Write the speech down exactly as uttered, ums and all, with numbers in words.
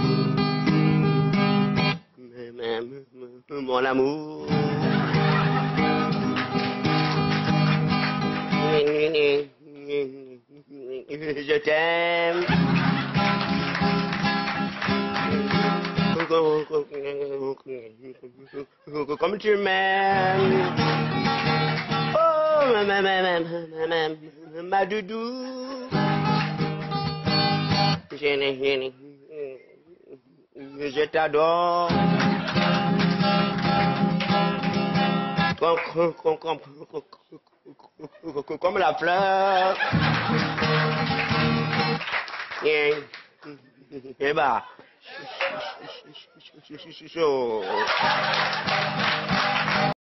Mon amour. Je t'aime. Comme tu m'aimes. Oh, ma, ma, ma, ma, ma, ma, ma doudou. Je, je t'adore. Comme, comme, comme, comme, comme la fleur. Et, et bah, chaud.